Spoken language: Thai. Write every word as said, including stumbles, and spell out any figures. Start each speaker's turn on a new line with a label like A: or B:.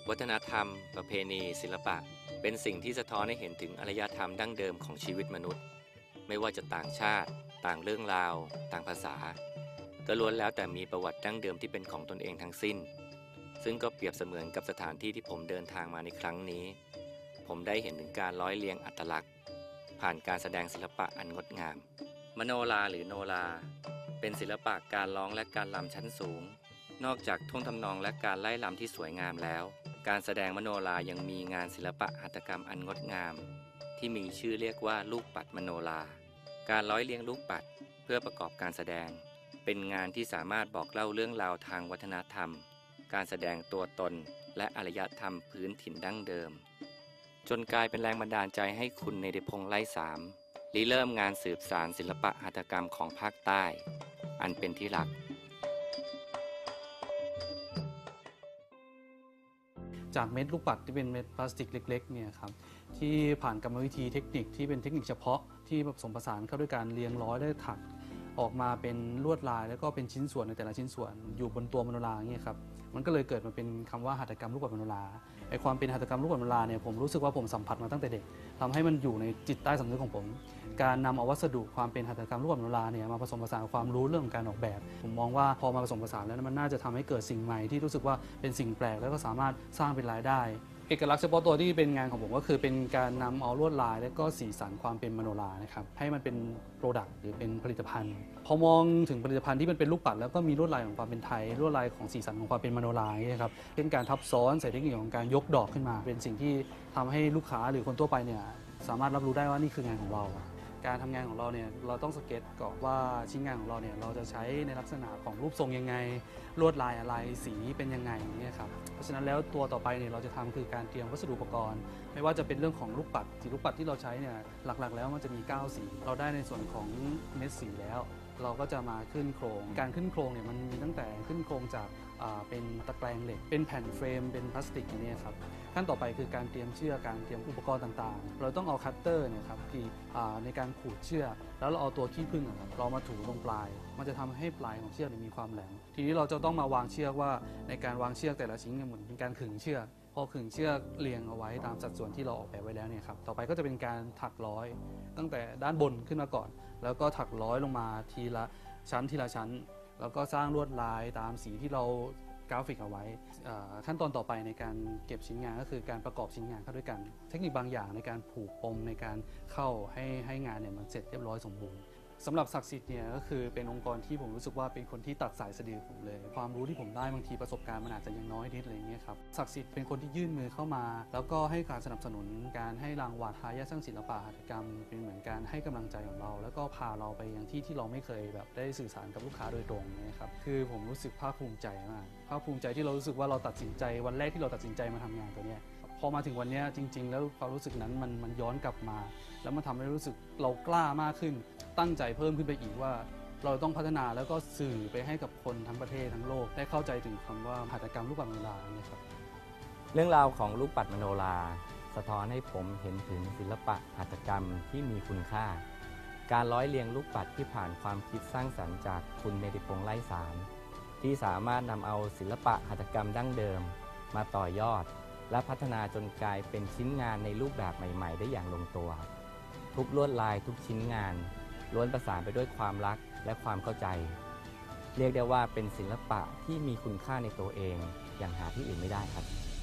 A: วัฒนธรรม ประเพณี ศิลปะ เป็นสิ่งที่สะท้อนให้เห็นถึงอารยธรรมดั้งเดิมของชีวิตมนุษย์ ไม่ว่าจะต่างชาติ ต่างเรื่องราว ต่างภาษา ก็ล้วนแล้วแต่มีประวัติดั้งเดิมที่เป็นของตนเองทั้งสิ้น ซึ่งก็เปรียบเสมือนกับสถานที่ที่ผมเดินทางมาในครั้งนี้ ผมได้เห็นถึงการร้อยเรียงอัตลักษณ์ ผ่านการแสดงศิลปะอันงดงาม มโนราหรือโนรา เป็นศิลปะการร้องและการรำชั้นสูง นอกจากท่วงทำนองและการไล่รำที่สวยงามแล้ว การแสดงมโนรายังมีงานศิลปะหัตถกรรมอันงดงาม ที่มีชื่อเรียกว่าลูกปัดมโนรา การร้อยเรียงลูกปัดเพื่อประกอบการแสดง เป็นงานที่สามารถบอกเล่าเรื่องราวทางวัฒนธรรม การแสดงตัวตนและอารยธรรมพื้นถิ่นดั้งเดิม จนกลายเป็นแรงบันดาลใจให้คุณเนติพงษ์ไล่สามริเริ่มงานสืบสานศิลปะหัตถกรรมของภาคใต้ อันเป็นที่รัก
B: จากเม็ดลูกปัดที่เป็นเม็ดพลาสติกเล็กๆเนี่ยครับที่ผ่านกรรมวิธีเทคนิคที่เป็นเทคนิคเฉพาะที่ผสมผสานเข้าด้วยการเรียงร้อยและถักออกมาเป็นลวดลายแล้วก็เป็นชิ้นส่วนในแต่ละชิ้นส่วนอยู่บนตัวมโนราอย่างเงี้ยครับมันก็เลยเกิดมาเป็นคำว่าหัตถกรรมลูกปัดมโนราไอความเป็นหัตถกรรมลูกปัดมโนราเนี่ยผมรู้สึกว่าผมสัมผัสมาตั้งแต่เด็กทำให้มันอยู่ในจิตใต้สำนึกของผมการนำเอาวัสดุความเป็นหัตถกรรมลูกปัดมโนราเนี่ยมาผสมผสานความรู้เรื่องของการออกแบบผมมองว่าพอมาผสมผสานแล้วมันน่าจะทำให้เกิดสิ่งใหม่ที่รู้สึกว่าเป็นสิ่งแปลกแล้วก็สามารถสร้างเป็นรายได้เอกลักษณ์เฉพาะตัวที่เป็นงานของผมก็คือเป็นการนำเอาลวดลายและก็สีสันความเป็นมโนรานะครับให้มันเป็นโปรดักต์หรือเป็นผลิตภัณฑ์พอมองถึงผลิตภัณฑ์ที่มันเป็นลูกปัดแล้วก็มีลวดลายของความเป็นไทยลวดลายของสีสันของความเป็นมโนราเนี่ยครับเป็นการทับซ้อนใส่เทคนิคของการยกดอกขึ้นมาเป็นสิ่งที่ทำให้ลูกค้าหรือคนทั่วไปเนี่ยสามารถรับรู้ได้ว่านี่คืองานของเราการทำงานของเราเนี่ยเราต้องสเก็ตก่อนว่าชิ้นงานของเราเนี่ยเราจะใช้ในลักษณะของรูปทรงยังไงลวดลายอะไรสีเป็นยังไงเนี่ยครับเพราะฉะนั้นแล้วตัวต่อไปเนี่ยเราจะทำคือการเตรียมวัสดุอุปกรณ์ไม่ว่าจะเป็นเรื่องของลูกปัดสีลูกปัดที่เราใช้เนี่ยหลักๆแล้วมันจะมีเก้าสีเราได้ในส่วนของเม็ดสีแล้วเราก็จะมาขึ้นโครงการขึ้นโครงเนี่ยมันมีตั้งแต่ขึ้นโครงจากเป็นตะแกรงเหล็กเป็นแผ่นเฟรมเป็นพลาสติกอย่างนี้ครับขั้นต่อไปคือการเตรียมเชือกการเตรียมอุปกรณ์ต่างๆเราต้องเอาคัตเตอร์เนี่ยครับที่ในการขูดเชือกแล้วเราเอาตัวขี้ผึ้งเรามาถูตรงปลายมันจะทำให้ปลายของเชือกมีความแหลมทีนี้เราจะต้องมาวางเชือกว่าในการวางเชือกแต่ละชิ้นเหมือนเป็นการขึงเชือกพอขึงเชือกเรียงเอาไว้ตามสัดส่วนที่เราออกแบบไว้แล้วเนี่ยครับต่อไปก็จะเป็นการถักร้อยตั้งแต่ด้านบนขึ้นมาก่อนแล้วก็ถักร้อยลงมาทีละชั้นทีละชั้นแล้วก็สร้างลวดลายตามสีที่เรากราฟิกเอาไว้ขั้นตอนต่อไปในการเก็บชิ้นงานก็คือการประกอบชิ้นงานเข้าด้วยกันเทคนิคบางอย่างในการผูกปมในการเข้าให้ให้งานเนี่ยมันเสร็จเรียบร้อยสมบูรณ์สำหรับศักดิ์สิทธิ์เนี่ยก็คือเป็นองค์กรที่ผมรู้สึกว่าเป็นคนที่ตัดสายสะดือผมเลยความรู้ที่ผมได้บางทีประสบการณ์มันอาจจะยังน้อยนิดอะไรเงี้ยครับศักดิ์สิทธิ์เป็นคนที่ยื่นมือเข้ามาแล้วก็ให้การสนับสนุนการให้รางวัลทายาทสร้างศิลปะหัตถกรรมเป็นเหมือนการให้กำลังใจของเราแล้วก็พาเราไปยังที่ที่เราไม่เคยแบบได้สื่อสารกับลูกค้าโดยตรงนะครับคือผมรู้สึกภาคภูมิใจมากภาคภูมิใจที่เรารู้สึกว่าเราตัดสินใจวันแรกที่เราตัดสินใจมาทำงานตัวเนี้ยพอมาถึงวันนี้จริงๆแล้วความรู้สึกนั้นมันมันย้อนกลับมาแล้วมันทำให้รู้สึกเรากล้ามากขึ้นตั้งใจเพิ่มขึ้นไปอีกว่าเราต้องพัฒนาแล้วก็สื่อไปให้กับคนทั้งประเทศทั้งโลกได้เข้าใจถึงคำว่าหัตถกรรมลูกปัดมโนราเนี่ยครับ
A: เรื่องราวของลูกปัดมโนราสะท้อนให้ผมเห็นถึงศิลปะหัตถกรรมที่มีคุณค่าการร้อยเรียงลูกปัดที่ผ่านความคิดสร้างสรรค์จากคุณเนติพงษ์ไล่สารที่สามารถนำเอาศิลปะหัตถกรรมดั้งเดิมมาต่อยอดและพัฒนาจนกลายเป็นชิ้นงานในรูปแบบใหม่ๆได้อย่างลงตัวทุกลวดลายทุกชิ้นงานล้วนประสานไปด้วยความรักและความเข้าใจเรียกได้ว่าเป็นศิลปะที่มีคุณค่าในตัวเองอย่างหาที่อื่นไม่ได้ครับ